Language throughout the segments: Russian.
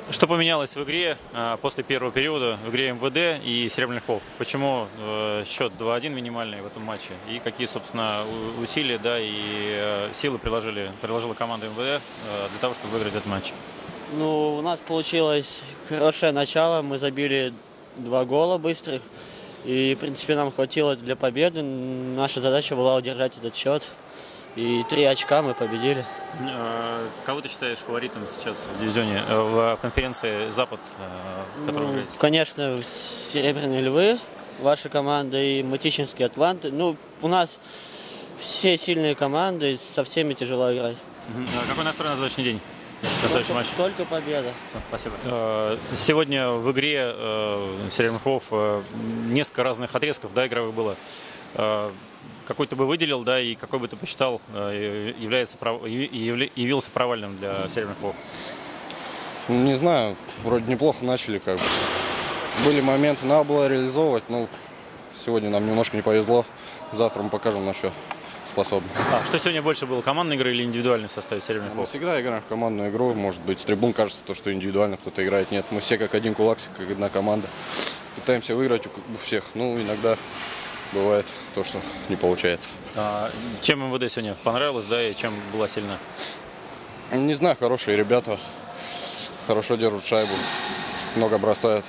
Что поменялось в игре после первого периода, в игре МВД и Серебряных Волков? Почему счет 2-1 минимальный в этом матче? И какие, собственно, усилия, да, и силы приложила команда МВД для того, чтобы выиграть этот матч? Ну, у нас получилось хорошее начало. Мы забили 2 гола быстрых. И, в принципе, нам хватило для победы. Наша задача была удержать этот счет. И 3 очка мы победили. Кого ты считаешь фаворитом сейчас в дивизионе, в конференции «Запад», в которой вы играете? Конечно, «Серебряные львы», ваша команда, и «Мытищинские Атланты». Ну, у нас все сильные команды, со всеми тяжело играть. Какой настрой на завтрашний день? На следующий матч? Только победа. Спасибо. Сегодня в игре Серебряных Волков несколько разных отрезков, да, игровых было. Какой ты бы выделил, да, и какой бы ты посчитал явился провальным для Серебряных Волков? Не знаю, вроде неплохо начали, как бы. Были моменты, надо было реализовывать, но сегодня нам немножко не повезло. Завтра мы покажем, на что способны. Что сегодня больше было, командной игры или индивидуальной в составе Серебряных Мы Волков? всегда играем в командную игру, может быть, с трибун кажется, то, что индивидуально кто-то играет. Нет, мы все как один кулак, как одна команда. Пытаемся выиграть у всех, ну, иногда бывает то, что не получается. Чем МВД сегодня понравилось, да, и чем была сильна? Не знаю, хорошие ребята, хорошо держат шайбу, много бросают.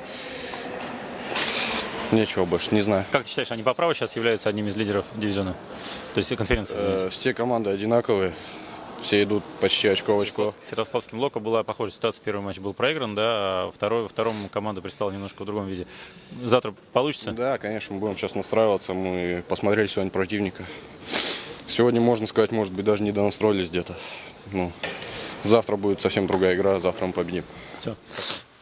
Нечего больше, не знаю. Как ты считаешь, они по праву сейчас являются одним из лидеров дивизиона? То есть конференции? Извините. Все команды одинаковые, все идут почти очко в очко. С Ярославским Локо была похожая ситуация. Первый матч был проигран, да, а втором команда пристала немножко в другом виде. Завтра получится? Да, конечно, мы будем сейчас настраиваться. Мы посмотрели сегодня противника. Сегодня, можно сказать, может быть, даже не донастроились где-то. Ну, завтра будет совсем другая игра, завтра мы победим. Все, спасибо.